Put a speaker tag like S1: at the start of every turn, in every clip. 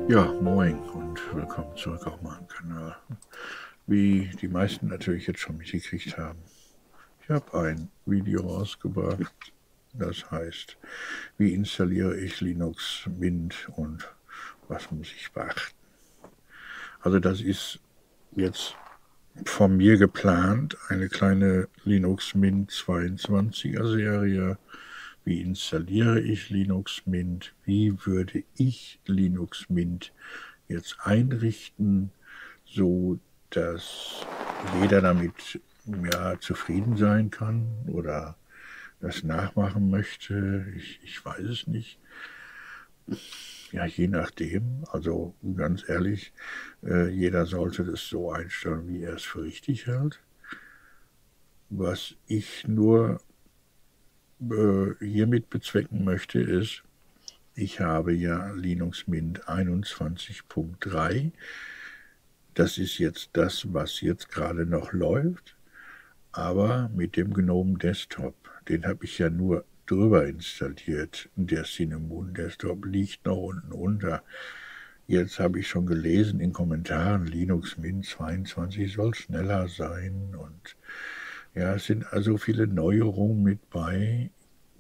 S1: Ja, moin und willkommen zurück auf meinem Kanal. Wie die meisten natürlich jetzt schon mitgekriegt haben, ich habe ein Video rausgebracht, das heißt, wie installiere ich Linux Mint und was muss ich beachten. Also das ist jetzt von mir geplant, eine kleine Linux Mint 22er Serie. Wie installiere ich Linux Mint? Wie würde ich Linux Mint jetzt einrichten, so dass jeder damit zufrieden sein kann oder das nachmachen möchte? Ich weiß es nicht. Ja, je nachdem. Also ganz ehrlich, jeder sollte das so einstellen, wie er es für richtig hält. Was ich nur hiermit bezwecken möchte, ist, ich habe ja Linux Mint 21.3. Das ist jetzt das, was jetzt gerade noch läuft, aber mit dem GNOME Desktop. Den habe ich ja nur drüber installiert. Der Cinnamon Desktop liegt noch unten unter. Jetzt habe ich schon gelesen in Kommentaren, Linux Mint 22 soll schneller sein. Und ja, es sind also viele Neuerungen mit bei.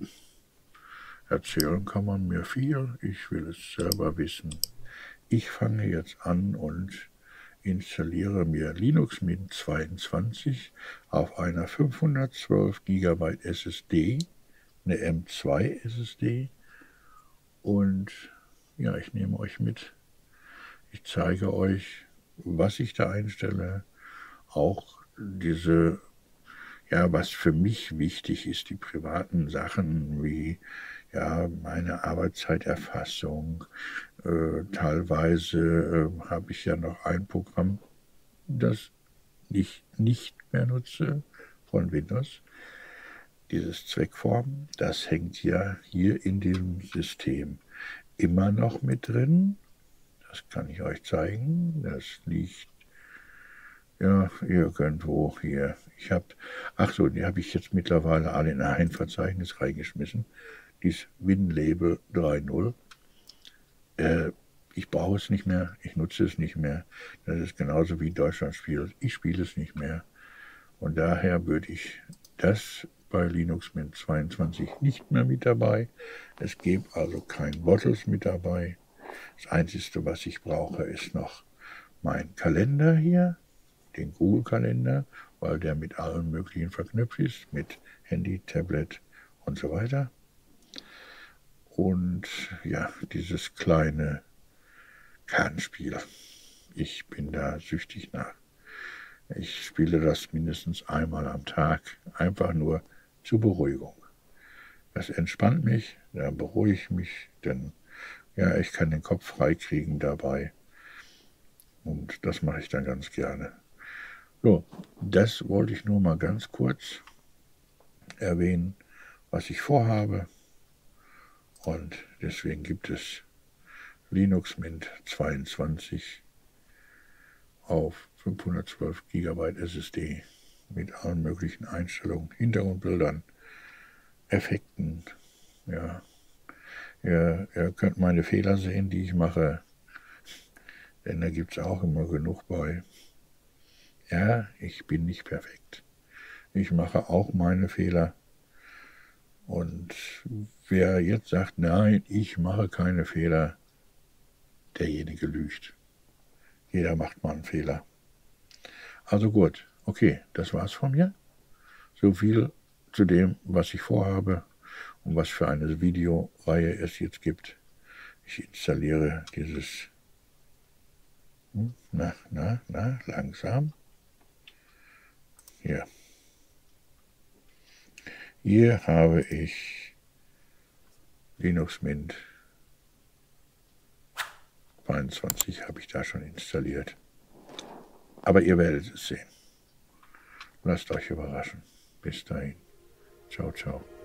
S1: Erzählen kann man mir viel, ich will es selber wissen. Ich fange jetzt an und installiere mir Linux Mint 22 auf einer 512 GB SSD, eine M2 SSD, und ja, ich nehme euch mit. Ich zeige euch, was ich da einstelle, auch diese, ja, was für mich wichtig ist, die privaten Sachen wie meine Arbeitszeiterfassung. Teilweise habe ich ja noch ein Programm, das ich nicht mehr nutze von Windows. Dieses Zweckform, das hängt ja hier in diesem System immer noch mit drin. Das kann ich euch zeigen. Das liegt ja irgendwo hier. Die habe ich jetzt mittlerweile alle in ein Verzeichnis reingeschmissen. Dies WinLabel 3.0. Ich brauche es nicht mehr, ich nutze es nicht mehr. Das ist genauso wie Deutschland spielt. Ich spiele es nicht mehr. Und daher würde ich das bei Linux Mint 22 nicht mehr mit dabei. Es gibt also kein Bottles mit dabei. Das Einzige, was ich brauche, ist noch mein Kalender hier, den Google-Kalender, weil der mit allem Möglichen verknüpft ist, mit Handy, Tablet und so weiter. Und ja, dieses kleine Kartenspiel. Ich bin da süchtig nach. Ich spiele das mindestens einmal am Tag, einfach nur zur Beruhigung. Das entspannt mich, da beruhige ich mich, denn ja, ich kann den Kopf freikriegen dabei. Und das mache ich dann ganz gerne. So, das wollte ich nur mal ganz kurz erwähnen, was ich vorhabe. Und deswegen gibt es Linux Mint 22 auf 512 GB SSD mit allen möglichen Einstellungen, Hintergrundbildern, Effekten. Ja, ihr könnt meine Fehler sehen, die ich mache, denn da gibt es auch immer genug bei. Ja, ich bin nicht perfekt. Ich mache auch meine Fehler. Und wer jetzt sagt, nein, ich mache keine Fehler, derjenige lügt. Jeder macht mal einen Fehler. Also gut, okay, das war's von mir. So viel zu dem, was ich vorhabe und was für eine Videoreihe es jetzt gibt. Ich installiere dieses, langsam. Hier. Hier habe ich Linux Mint 22, habe ich da schon installiert. Aber ihr werdet es sehen. Lasst euch überraschen. Bis dahin. Ciao, ciao.